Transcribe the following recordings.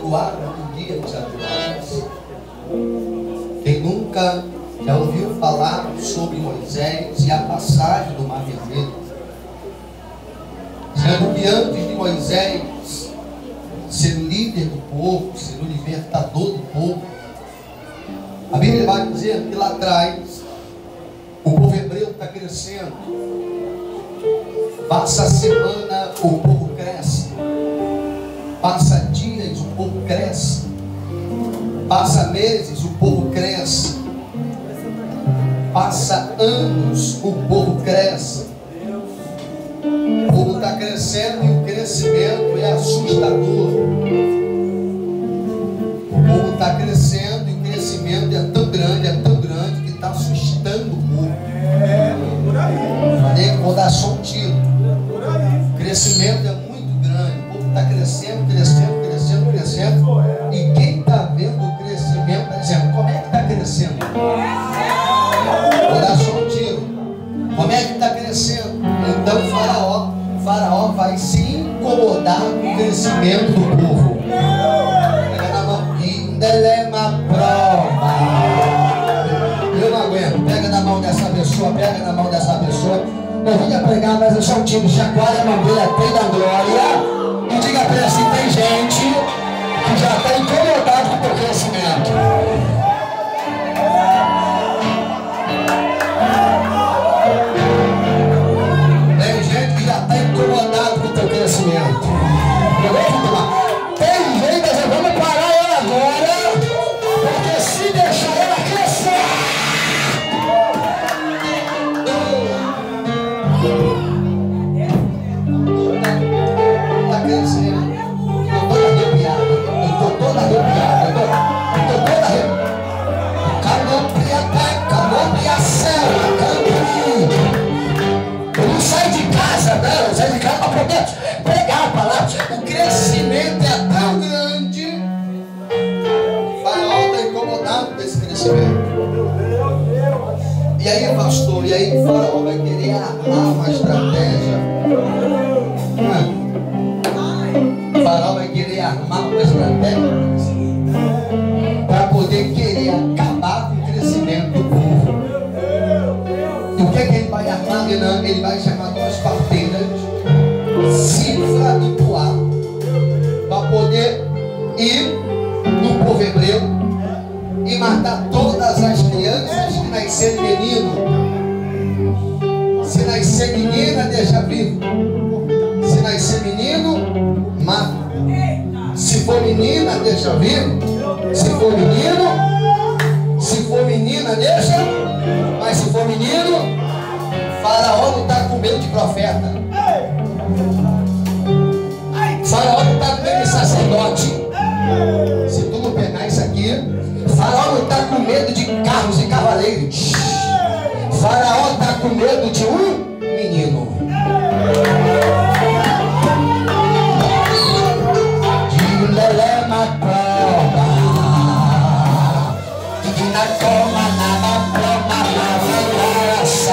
cultuar o dia dos Abiós. Quem nunca já ouviu falar sobre Moisés e a passagem do Mar Vermelho? Sendo que antes de Moisés ser o líder do povo, ser o libertador do povo, a Bíblia vai dizer que lá atrás o povo hebreu está crescendo. Passa a semana, o povo cresce. Passa dias, o povo cresce. Passa meses, o povo cresce. Passa anos, o povo cresce. O povo está crescendo e o crescimento é assustador. O povo está crescendo e o crescimento é tão grande que está assustando o povo. Falei que vou dar só um tiro. O crescimento é muito grande. O povo está crescendo. E quem está vendo o crescimento está dizendo: como é que está crescendo? Vou dar só um tiro. Como é que está crescendo? Então Faraó vai se incomodar com o crescimento do povo. Pega na mão. Indelema prova. Eu não aguento. Pega na mão dessa pessoa. Eu vim pregar, mas eu sou um time. Chacoalha a mão dele até da glória. E diga para ele assim: tem gente que já está incomodado com o teu crescimento. Tem gente que já está incomodado com o teu crescimento. Tem gente que vamos parar ela agora, porque se deixar ela crescer. Está crescendo. Eu estou toda arrepiada. Eu não saio de casa, não. Eu saio de casa para poder pregar a palavra. O crescimento é tão grande. O Faraó está incomodado com esse crescimento. E aí, pastor, o Faraó vai querer armar uma estratégia. O Faraó vai querer armar uma estratégia para poder querer acabar com o crescimento do povo. E o que é que ele vai armar? Ele vai chamar duas parteiras, Cifra e Puá, para poder ir no povo hebreu e matar todas as crianças que nascerem menino. Se nascer menina, deixa vivo. Se nascer menino, mata. Se for menina, deixa vivo. Se for menina, deixa. Mas se for menino, Faraó não está com medo de profeta. Faraó não está com medo de sacerdote. Se tu não pegar isso aqui, Faraó não está com medo de carros e cavaleiros. Faraó está com medo de um menino. De lelema prova, de na coma na prova na graça.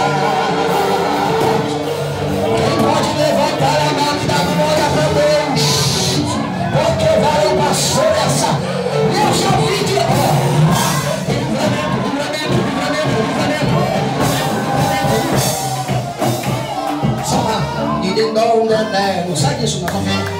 Quem pode levantar a mão e dar glória para Deus? Porque vai passou essa. Eu já vi de não sai disso não.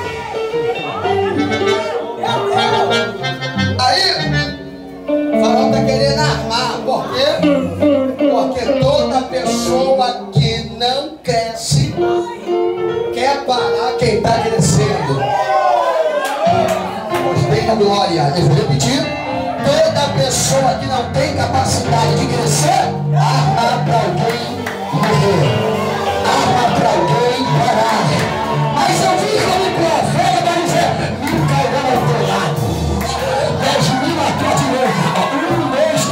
Aí o Faraó está querendo armar. Por quê? Porque toda pessoa que não cresce quer parar quem está crescendo. Gostei da glória. Eu vou repetir. Toda pessoa que não tem capacidade de crescer, arma para alguém morrer. Arma para alguém parar. Mas eu vi como profeta para dizer: nunca irá ao teu lado. 10.000 atrás de novo. 1, 2, 3.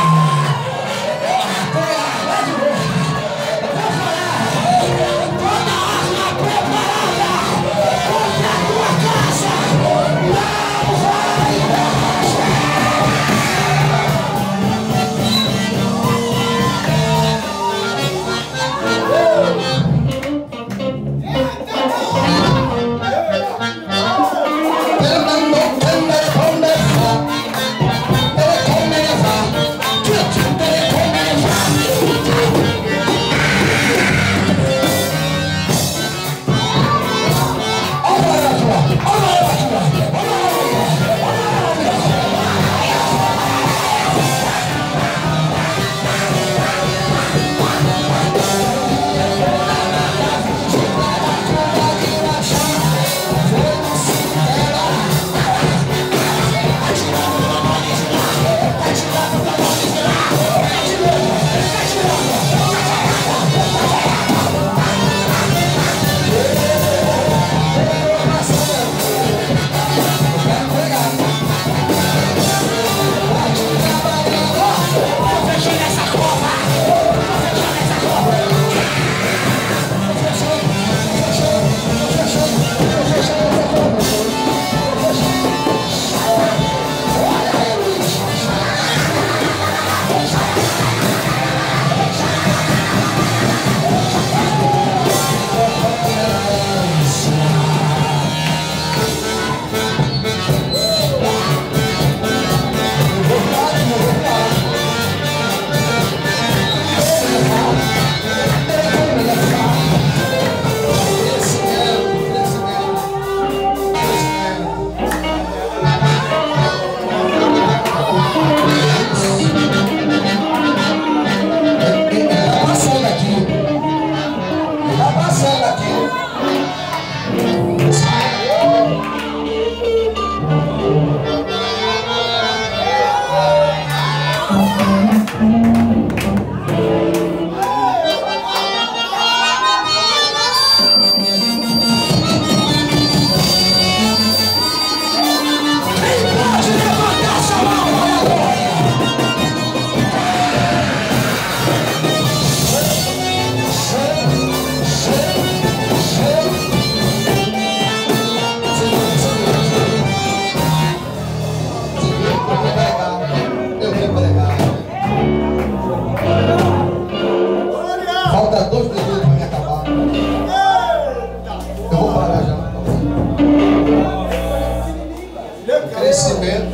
Lá de novo. Eu vou falar. Toda arma preparada contra a tua casa não vai prosperar.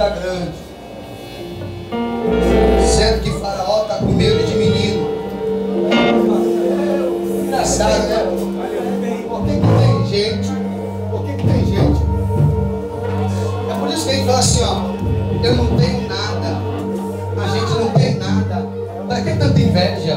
grande. Sendo que Faraó está com medo de menino. Engraçado, né? Por que tem gente? Por que tem gente? É por isso que ele fala assim, ó. Eu não tenho nada. A gente não tem nada. Para que tanta inveja?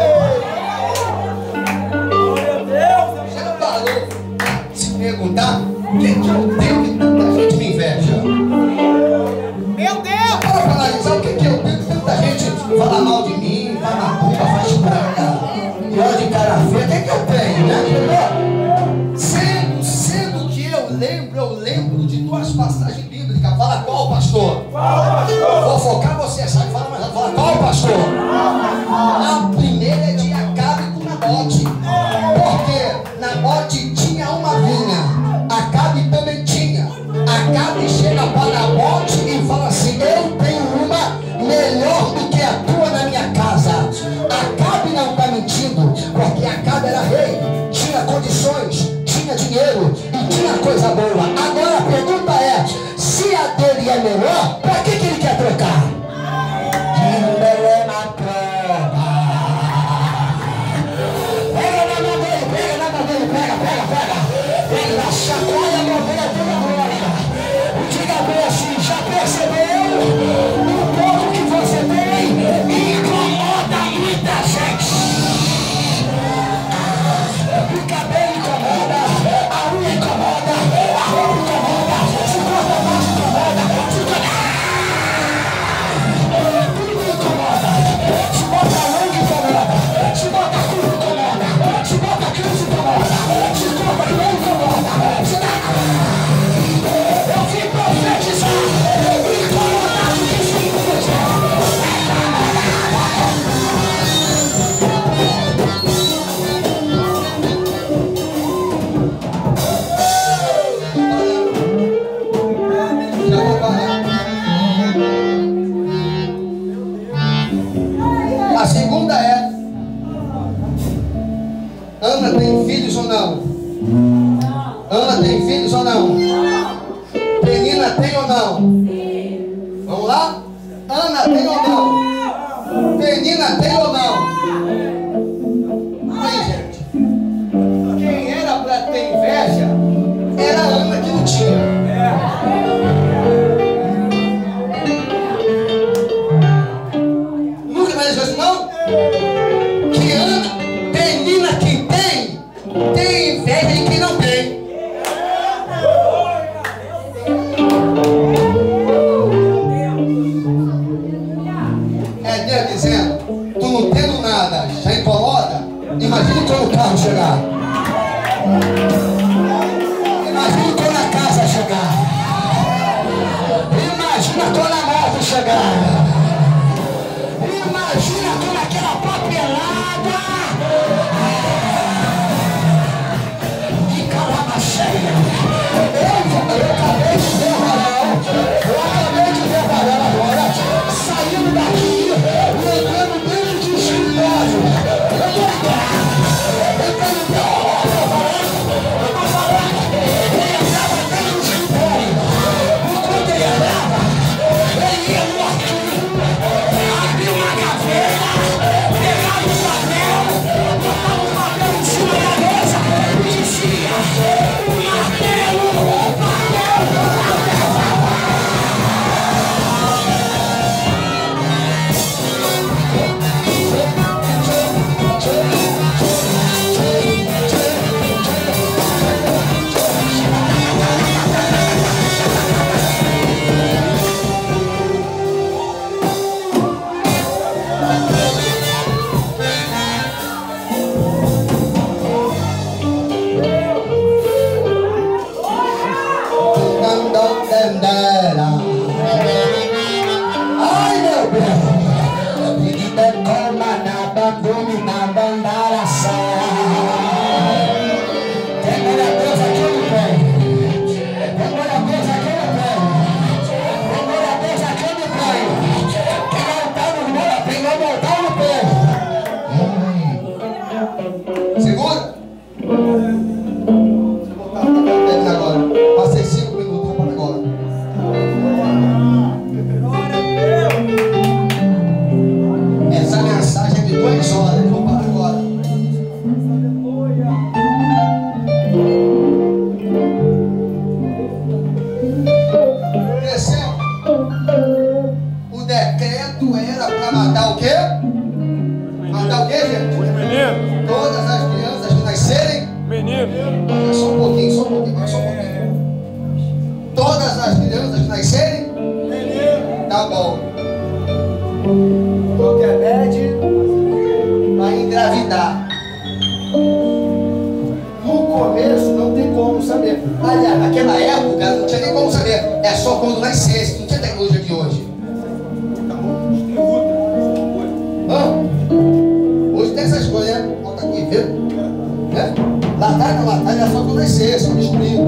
Já parou se perguntar o que eu tenho que tanta gente me inveja? Meu Deus! Para analisar o que eu tenho que tanta gente fala mal de mim, faz macumba, faz praga, e olha de cara feia. O que eu tenho, né? Sendo que eu lembro de duas passagens bíblicas. Fala qual, pastor? Qual, pastor? Vou focar você, sabe? Fala mais alto. Fala qual, pastor? A primeira é de Acabe com Nabote. Porque Nabote tinha uma vinha, Acabe também tinha. Acabe chega para Nabote e fala assim: eu tenho uma melhor do que a tua na minha casa. Acabe não está mentindo, porque Acabe era rei, tinha condições, tinha dinheiro e tinha coisa boa. Agora a pergunta é: se a dele é melhor, para que ele quer trocar? Pega na chacoalha, mover a tua glória. Diga bem assim: já percebeu o pouco que você tem? Incomoda muita gente. O cabelo incomoda, a unha incomoda, a roupa incomoda, se corta a voz incomoda, tudo incomoda. Se bota a longa incomoda, se bota a curva incomoda, se bota a crise incomoda, se corta a mão incomoda. Eu vim profetizar, incomodar o que se A segunda é: Ana tem filhos ou não? Ana tem filhos ou não? Penina tem ou não? Vamos lá? Ana tem ou não? Penina tem ou não? Aí, gente, quem era para ter inveja era a Ana que não tinha. Nunca mais isso não? Que Ana, Penina quem tem inveja de quem não tem. É Deus dizendo: tu não tendo nada, já incomoda? Imagine quando o carro chegar. Imagine quando a casa chegar. Imagina quando a moto chegar. Imagina quando aquela papelada de calama cheia. Eu acabei de ver o Varão. Eu acabei de ver o Varão agora, saindo daqui, entrando dentro de um escritório. Eu tô falando, ele entrava dentro do escritório. Enquanto ele entrava, ele ia no arquivo, abria uma gaveta, pegava um papel, botava um papel em cima da mesa e dizia: o martelo, o papel, ai meu Deus, menina coma na bandune na bandaraça. Tem mulher Deus aqui no pé. Tem mulher Deus aqui no pé. Tem mulher Deus aqui no pé. Quem não tá no pé, quem não tá no pé. Segura. Vou botar agora. Passei 5 minutos, vou para agora. Olha, naquela época não tinha nem como saber. É só quando nascesse, não tinha tecnologia de hoje. Hoje tem essas coisas, né? Bota aqui, viu? Né? Lá atrás era só quando nascesse, só descobriu.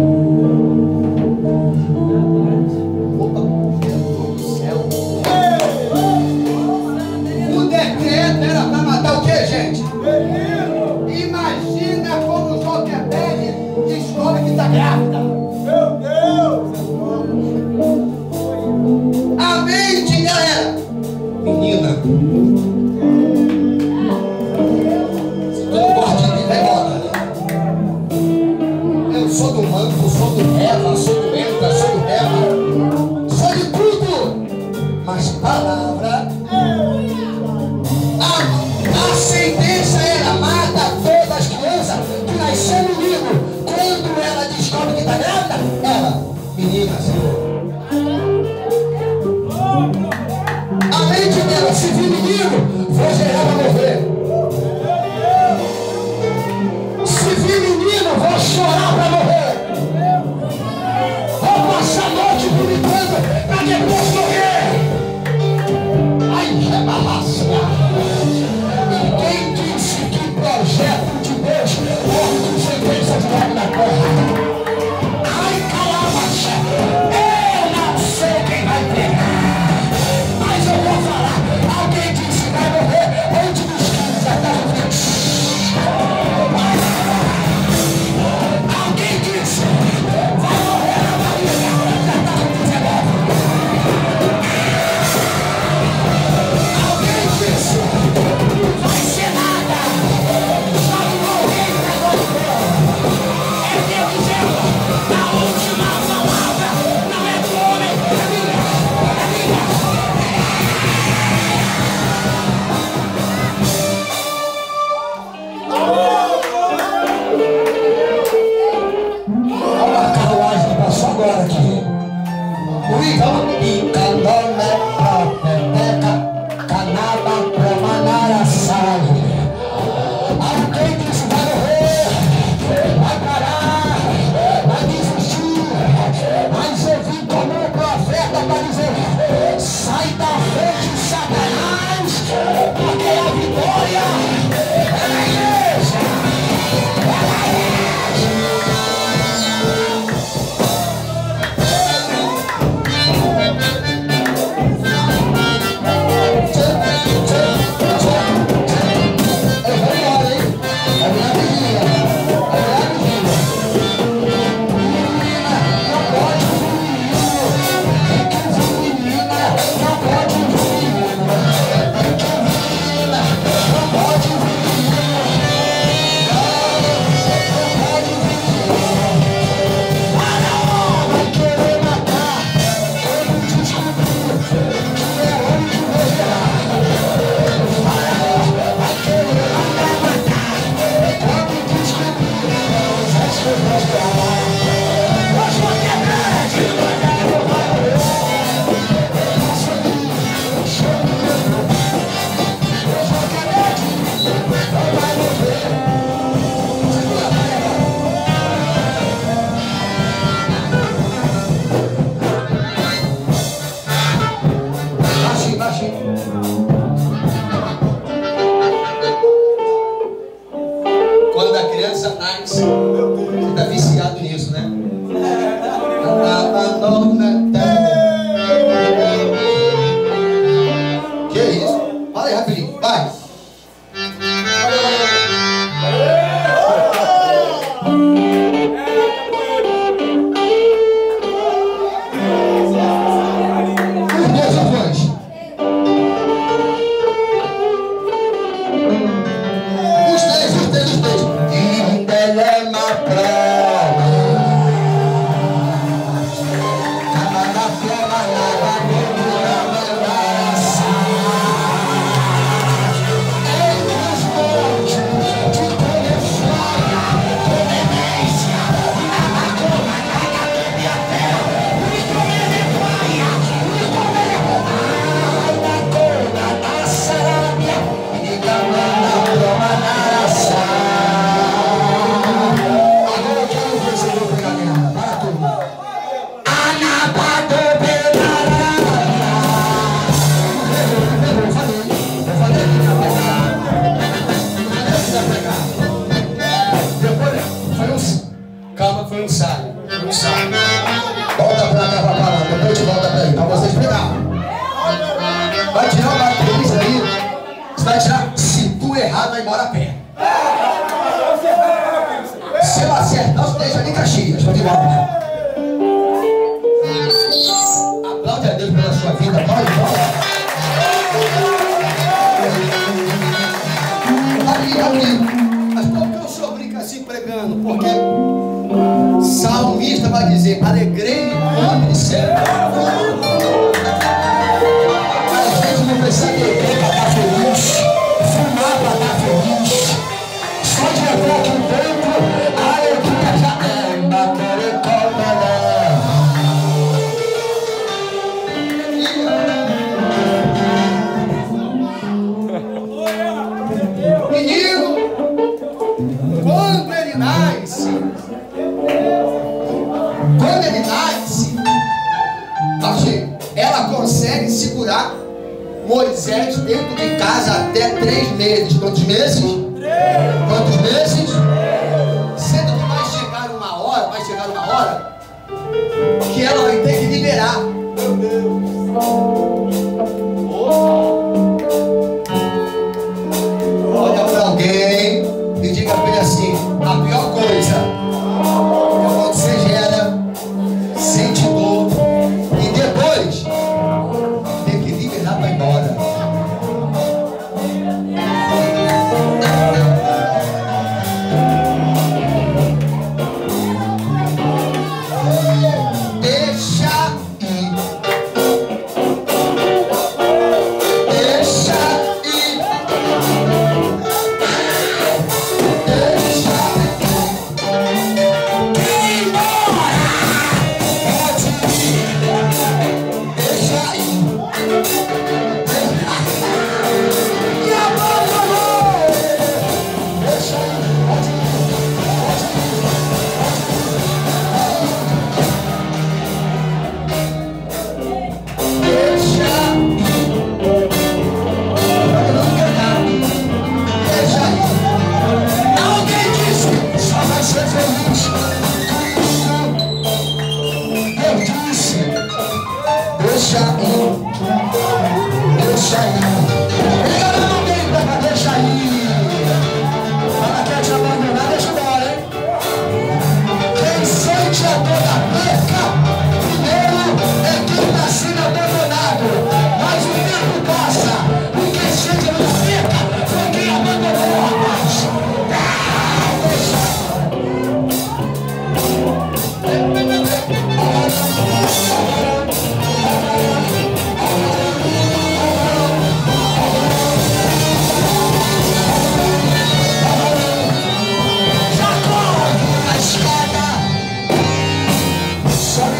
Opa, meu Deus do céu. O decreto era para matar o que, gente? Imagina quando o Zuckerberg descobre que está grávida. Meu Deus! A mente dela era menina. Se tu gosta de mim, vai embora. Eu sou do manto, sou do Eva, sou do Entra, sou do Eva, sou de tudo. Mas palavra, a sentença era mata todas as crianças que nasceram no livro. Quando ela descobre que está grávida, ela, menina, Senhor. A mente dela, se vir menino, vou gerar para morrer. Se vir menino, vou chorar para morrer. Vou passar a noite vomitando para depois morrer. Ai, é uma raça. Ninguém disse que o projeto de Deus morre com sentença de morte na terra. Ai, calma, eu não sei quem vai pegar, mas eu vou falar. Alguém disse que vai morrer antes dos 15 anos. Alguém disse vai morrer na barriga, já está com 19. Alguém disse não vai ser nada, só que morrer entregou de Deus. É Deus dizendo, a última palavra não é do homem, é minha, é minha. Olha uma carruagem que passou agora aqui. E candome profeteca, canaba promanara sai. Alguém disse vai morrer, vai parar, vai desistir. Mas eu vim como um profeta para dizer, sai da frente, Satanás, porque a vitória é na igreja. Nossa! Volta pra cá, papai. Depois te volta pra aí, pra você explicar. Vai tirar uma bateria aí. Você vai tirar. Se tu errar, vai embora a pé. Se eu acertar, você deixa ali em Caxias. Vai embora a pé. Aplaude a Deus pela sua vida. Pode, Mas por que o senhor brinca assim pregando? Porque salmista vai dizer: alegrei o nome de céu. A gente não precisa beber para estar feliz, fumar para estar feliz. Só de entrar aqui dentro, a alegria já é. Menino, quando ele nasce, ela consegue segurar Moisés dentro de casa até 3 meses. Quantos meses? 3. Quantos meses? Sendo que vai chegar uma hora que ela vai ter que liberar. Meu Deus. Olha para alguém e diga para ele assim: a pior coisa é quando você gera, sente dor e depois tem que liberar para ir embora. Só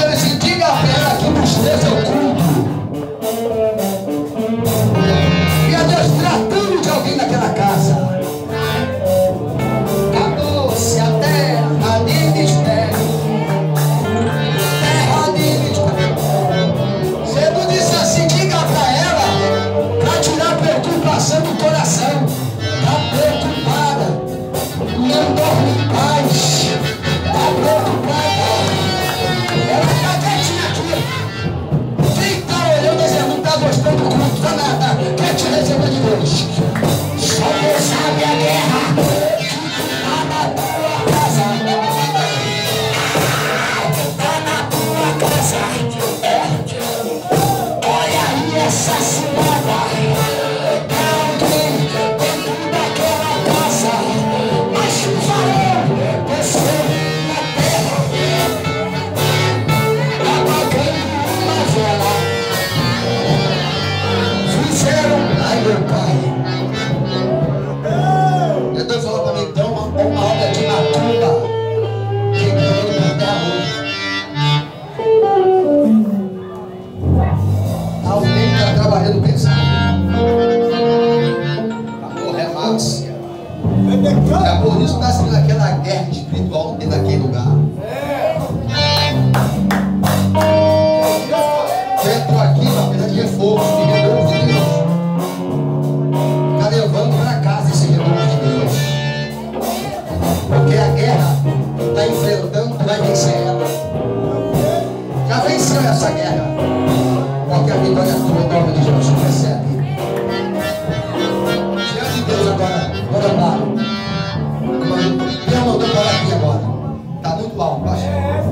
ele disse, diga a ela que nos esteja oculto. E a Deus tratando de alguém naquela casa. Acabou-se a terra de mistério. Terra de mistério. Você disse assim, diga para ela, para tirar a preocupação do coração. Está preocupada, não dorme em paz. Está preocupada. Ela está quietinha aqui. Quem está olhando dizendo, não está gostando do culto, está nada, quer te receber de Deus. Só Deus sabe a guerra que está na tua casa. Está na tua casa. Olha aí essa cilada. Tem alguém dentro daquela casa. Mas o farol desceu na terra. Apagando uma vela. Fizeram, ai meu pai. Eu estou falando para mim, então, uma obra de macumba quebrando na terra hoje. Alguém está trabalhando pesado. Amor, remácia. É por isso que está sendo aquela guerra espiritual dentro daquele lugar. Dentro aqui, uma coisa de reforço, de renovo de Deus. Está levando para casa esse renovo de Deus. Porque a guerra está enfrentando, tu vai vencer ela. Já venceu essa guerra. Porque a vitória é tua, em nome de Jesus, recebe. Diante de Deus agora eu paro. Deus mandou parar aqui agora. Está muito alto, baixa.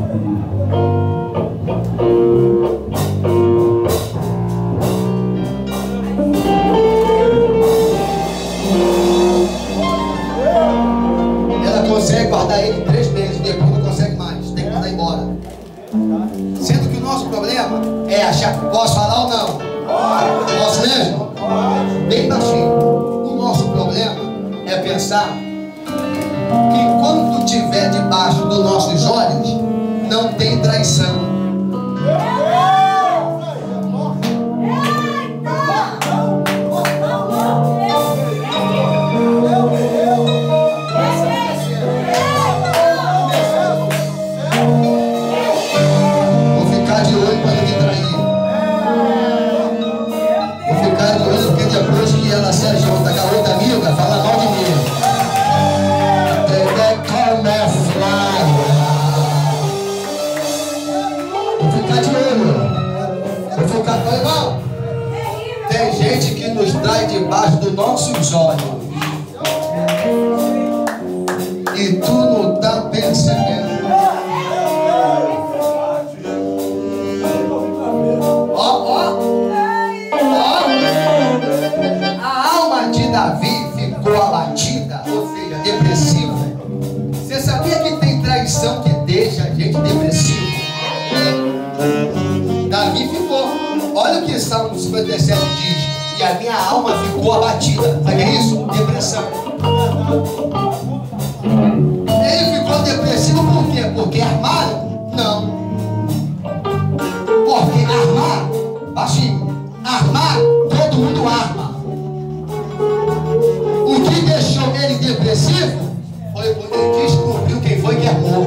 Ela consegue guardar ele 3 meses, depois não consegue mais, tem que mandar embora. Sendo que o nosso problema é achar que posso falar ou não. Posso mesmo? Bem baixinho. O nosso problema é pensar que enquanto tu estiver debaixo dos nossos olhos, não tem traição. Vou ficar de olho para não me trair. Vou ficar de olho porque depois que ela se ajunta com a outra amiga, fala mal de mim. Vou ficar de olho. Vou ficar de olho. Tem gente que nos traz debaixo dos nossos olhos. E tu não está percebendo. A alma de Davi ficou abatida, ou seja, depressiva. Você sabia que tem traição que deixa a gente depressivo? Davi ficou. Olha o que Salmo 57 diz. E a minha alma ficou abatida. Sabe o que é isso? Depressão. Ele ficou depressivo por quê? Porque armaram? Não. Porque armar, baixinho, armar, todo mundo arma. O que deixou ele depressivo foi quando ele descobriu quem foi que armou.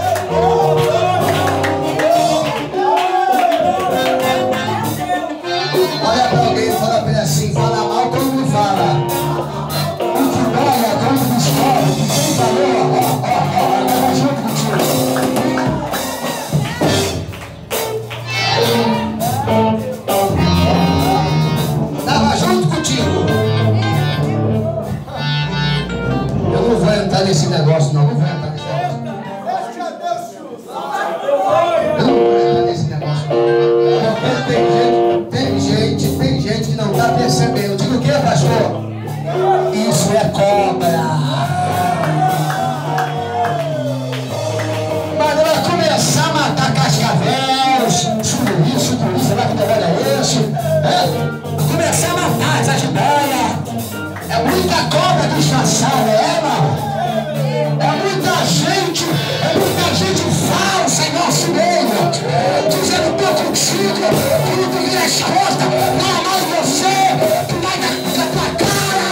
Olha para alguém e fala para ele assim, fala mal como me fala. O que dói é quando me escolhe, que sem valor, eu vou junto contigo. Estava junto contigo. Eu não vou entrar nesse negócio, não. Não vou entrar nesse negócio. Eu não vou entrar nesse negócio. Porque tem gente que não está percebendo. Digo o que, pastor? Isso é cobra. Mas vai começar a matar cascavéis, suruí, sei lá que negócio é esse. Vai começar a matar essa jiboia. É muita cobra disfarçada, irmão? É muita gente falsa em nosso meio. quando tu vira as costas, não é mais você que vai dar com a tua cara.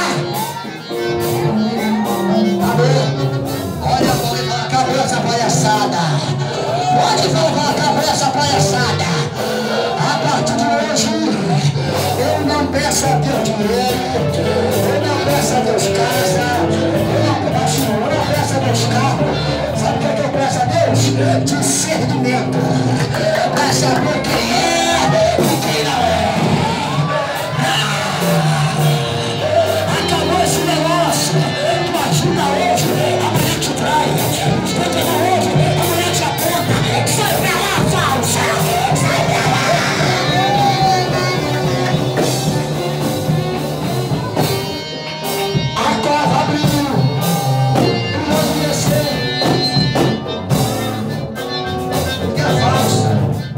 Olha, pode falar, acabou essa palhaçada. Pode falar, acabou essa palhaçada. A partir de hoje, eu não peço a Deus dinheiro, eu não peço a Deus casa, eu não peço a Deus carro. Sabe o que eu peço a Deus? Discernimento, para saber quem é e quem não é. Acabou esse negócio. Tu ajuda hoje, amanhã te trai. Tu ajuda hoje, amanhã te aponta. Sai pra lá, falsa! Sai pra lá! A cova abriu. Vamos descer. Que é falsa.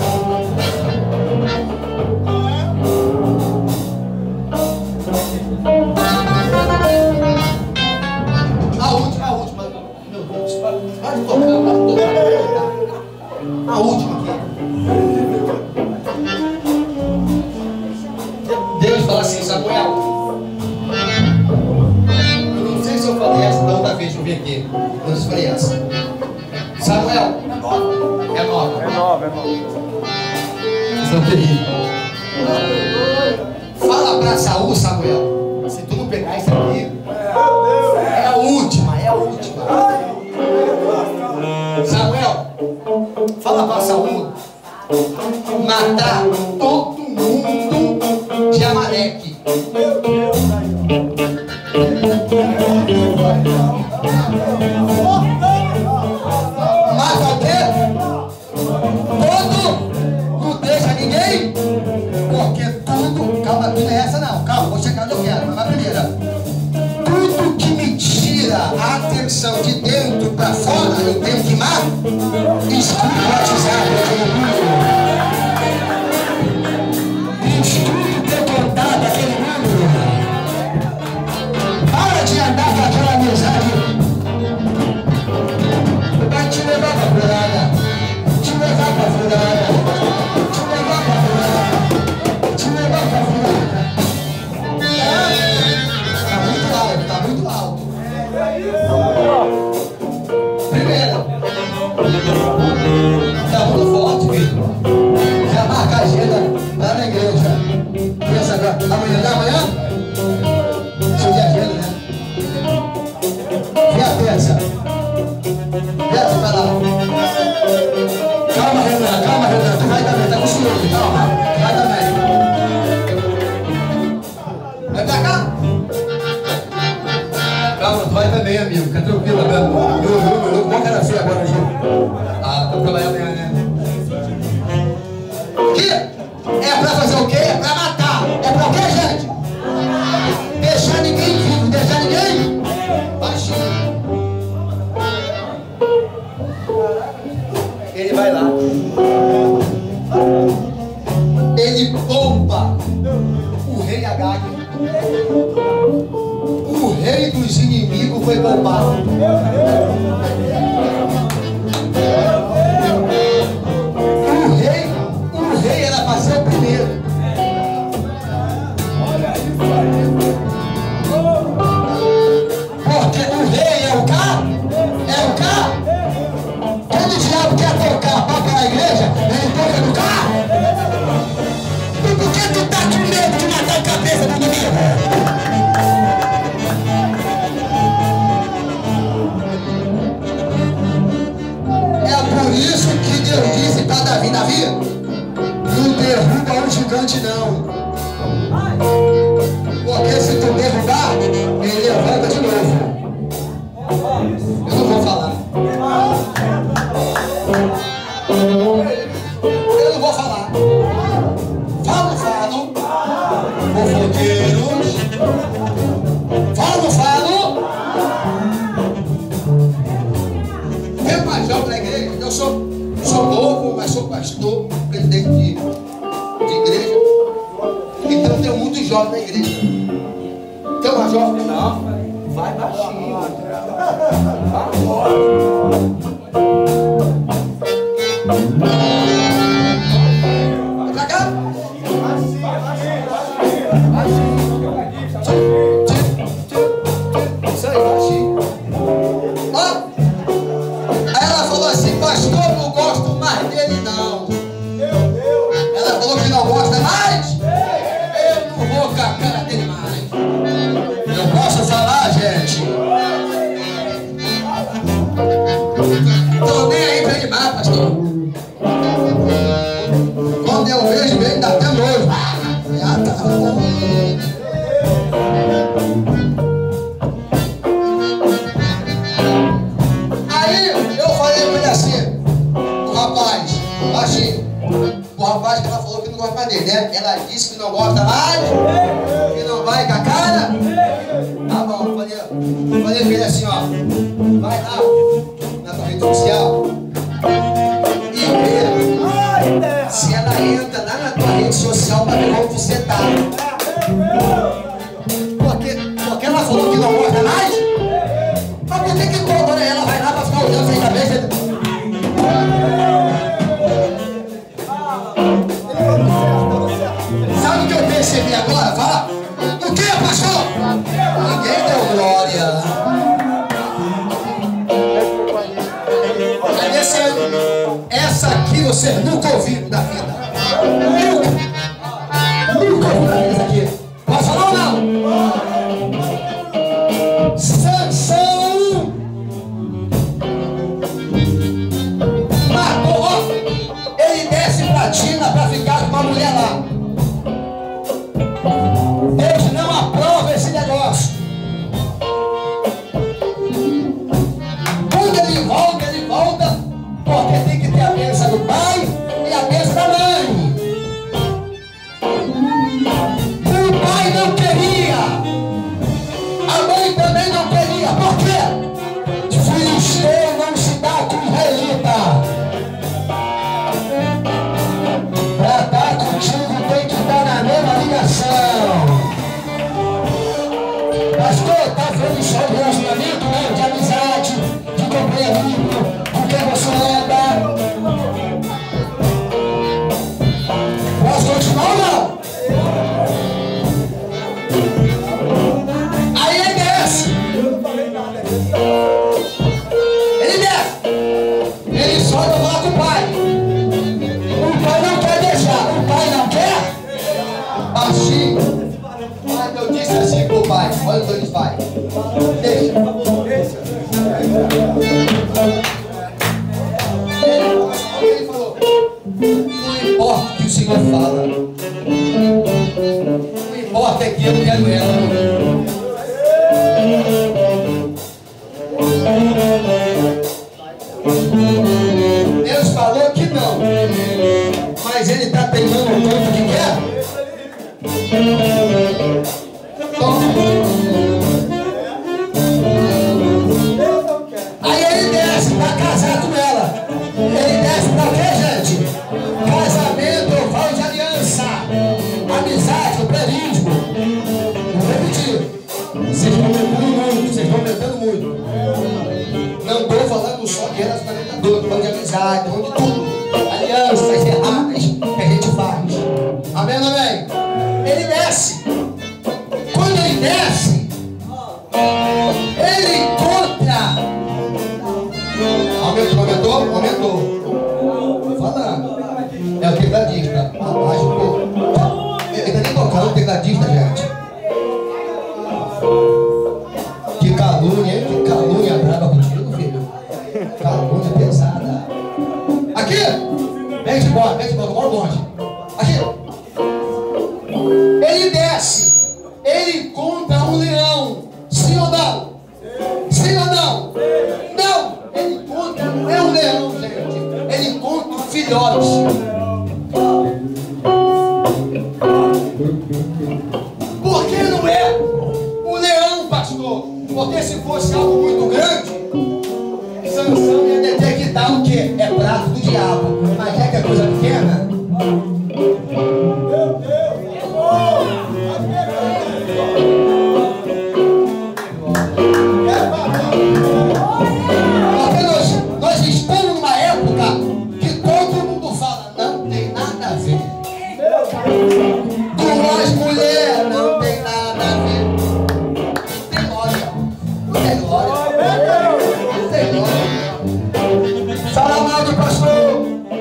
A última, meu Deus, pode tocar. A última aqui. Deus fala assim, Samuel. Eu não sei se eu falei essa da outra vez que eu vim aqui. Eu não falei essa. Samuel. É nova. É nova. Vocês estão terríveis. Fala pra Saul, Samuel. Se tu não pegar isso aqui, é a última. Samuel, fala pra Saul matar todo mundo de Amaleque. Mata o quê? Todo, não deixa ninguém, porque tudo, calma, não é essa não, calma, vou chegar onde eu quero, mas vai primeira. Tudo que me tira a atenção de dentro pra fora, eu tenho que matar. Escuta o WhatsApp, escuta ter contado aquele número. Para de andar com aquela amizade. Vai te levar pra furada, te levar pra furada, te levar pra furada, te levar pra furada. Tá muito alto. Primeiro, tá muito forte, Vitor. Já marca a agenda lá na igreja. Pensa agora, amanhã? Seu dia agenda, né? Vem a terça. Terça, vai lá. Calma, Renan, tu vai também, tá com ciúme, calma. Vai também. Vai pra cá. Calma, tu vai também, amigo. Fica tranquilo, meu. Qual que era feio agora, gente? Ah, tô trabalhando amanhã, né? Que? É pra fazer o quê? É pra matar. É pra o quê, gente? Deixar ninguém vivo, deixar ninguém baixinho. Ele vai lá. Ele poupa o rei Agag. O rei dos inimigos foi poupado. O rei era para ser o primeiro. Porque o rei é o cá? É o cá? Todo diabo quer tocar papo na igreja, ele toca no cá? E por que tu tá com medo de matar a cabeça do inimigo? É por isso que Deus disse para Davi, não derruba o gigante não. Porque se tu derrubar, ele levanta de novo. Eu não vou falar. Eu não vou falar. Falo. Fofoqueiros. Falo. Eu mais jovem na igreja. Eu sou novo, mas sou pastor, presidente de igreja. Então tem muitos jovens na igreja. Tem uma jovem? Não, vai baixinho. Vai pra cá. eu vejo ele, dá até nojo. Ah, tá bom. Aí eu falei pra ele assim, o rapaz, baixinho. O rapaz que ela falou que não gosta mais dele, né? Ela disse que não gosta mais, que não vai com a cara. Tá bom, falei pra ele assim, ó. Vai lá na tua rede social e vê se ela entra lá na tua rede social pra ver como você tá. Porque ela falou que não gosta mais. Mas por que agora ela vai lá pra ficar olhando sem cabeça? Sabe o que eu percebi agora? Fala. O que, pastor? Ninguém deu glória. Aí essa aqui você nunca ouviu da vida. Nunca ouviu da vida essa aqui. Pode falar ou não? Sansão matou. Ele desce pra Tina pra ficar com uma mulher lá. Deus não aprova esse negócio. Quando ele volta porque tem que ter a bênção do pai e a bênção da mãe. O pai não queria, a mãe também não queria. Por quê? Filisteu não se dá com israelita. Pra estar contigo tem que estar na mesma ligação. Pastor, tá vendo só de relacionamento, né? De amizade, de companheirismo, com quem você anda. Posso continuar ou não? Aí ele desce. Ele desce. Ele só não vai com o pai. O pai não quer deixar. O pai não quer? Baixinho. Mas eu disse assim pro pai. Olha o que ele faz. Deixa. Ele falou. Não importa o que o Senhor fala. Não importa é que eu quero ela. Deus falou que não. Mas ele está teimando o tanto que quer. Aí ele desce para casar com ela. Ele desce para quê, gente? Casamento, eu falo de aliança, amizade, o prelismo. Vou repetir. Vocês estão aumentando muito. Não estou falando só de relacionamento adulto, estou falando de amizade, estou falando de tudo. Alianças erradas que a gente faz. Amém, amém? Ele desce. Quando ele desce, ele encontra. Aumentou. Estou falando. É o tecladista. Abaixa um pouco. Ele está nem tocando o tecladista, gente. Que calúnia, hein? Que calúnia brava contigo, filho. Calúnia pesada. Aqui! Vem de embora, mora longe. Aqui! Ele desce, ele encontra um leão. Sim ou não? Sim ou não? Não! Ele encontra, não é um leão, gente. Ele encontra um filhote. Por que não é um leão, pastor? Porque se fosse algo muito grande, Sansão ia detectar o que? É prato do diabo. Mas é que é coisa pequena? Meu Deus! Porque nós estamos numa época que todo mundo fala, não tem nada a ver. Com as mulheres não tem nada a ver. Não tem glória. Não tem glória. Não tem glória. Fala mal do pastor.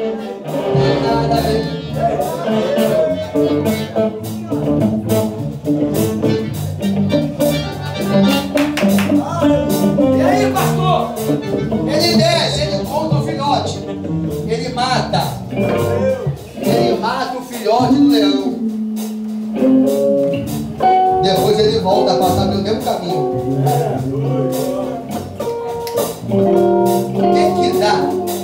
filhote do leão. Depois ele volta a passar pelo mesmo caminho. O que dá?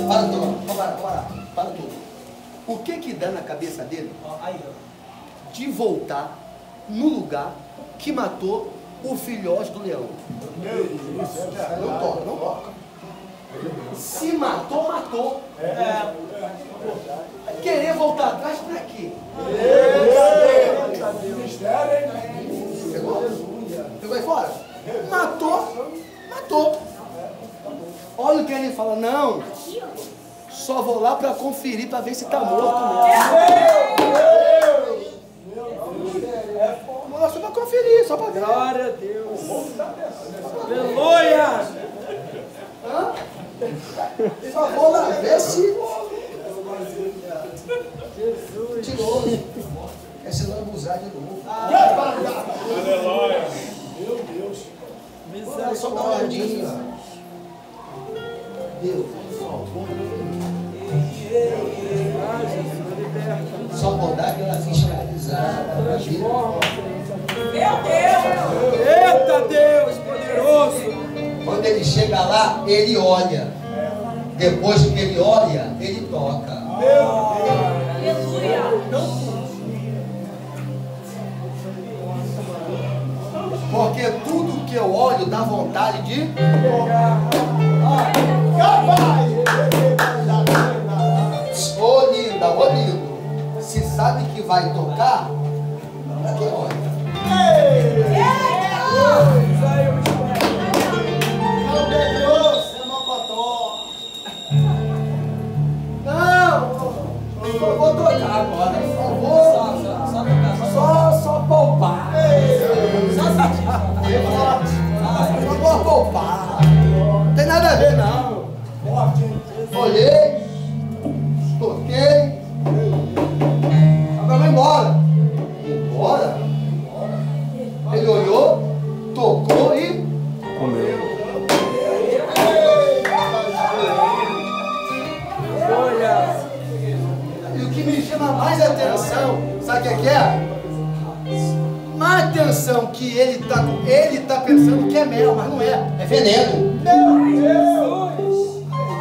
Para tudo. O que dá na cabeça dele de voltar no lugar que matou o filhote do leão? Não toca, não toca. Se matou, matou. Querer voltar atrás pra quê? Pegou aí fora? Matou, matou. Olha o que ele fala, não. Só vou lá para conferir, para ver se está morto mesmo. Só para conferir, só para ver. Glória a Deus. Aleluia. Só vou lá ver se... Jesus. De novo. Esse não abusar de novo. Aleluia. Meu Deus. Misericórdia. Só dá uma olhadinha. Deus, só vou dar aquela fiscalizada. Meu Deus! Eita Deus poderoso! Quando ele chega lá, ele olha. Depois que ele olha, ele toca. Aleluia! Porque tudo que eu olho dá vontade de... Ô linda, ô lindo. Se sabe que vai tocar, pra quem olha? Não, vou tocar agora, por favor. Só poupar. Só vou poupar. Não tem nada a ver, não. Olhei, toquei, agora vai embora. Embora? Ele olhou, tocou e comeu. E o que me chama mais atenção, sabe o que é? Mais atenção que ele tá pensando que é mel, mas não é, é veneno. Meu Deus!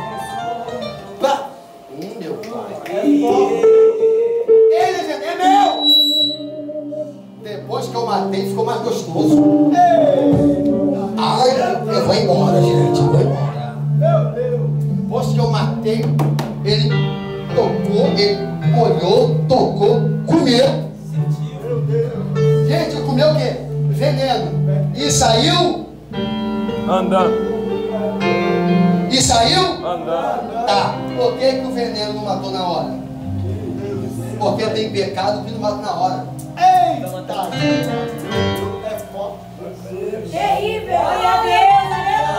Meu pai. Ele é mel! Depois que eu matei, ficou mais gostoso. Ai, eu vou embora, gente, eu vou embora. Meu Deus! Depois que eu matei, ele tocou, ele olhou, tocou, comeu. Gente, comeu o quê? Veneno. E saiu? Andando. E saiu? Andando. Tá. Por que o veneno não matou na hora? Porque tem pecado que não mata na hora. Eita! É foda. Terrível! Glória a Deus!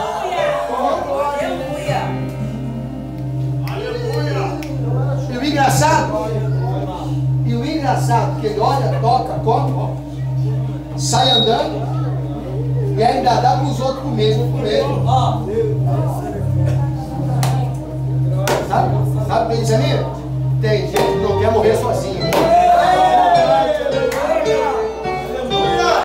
Aleluia! Aleluia! E o engraçado que ele olha, toca, come, sai andando e ainda dá para os outros comer, não comer. Sabe o que ele diz ali? Tem gente que não quer morrer sozinho.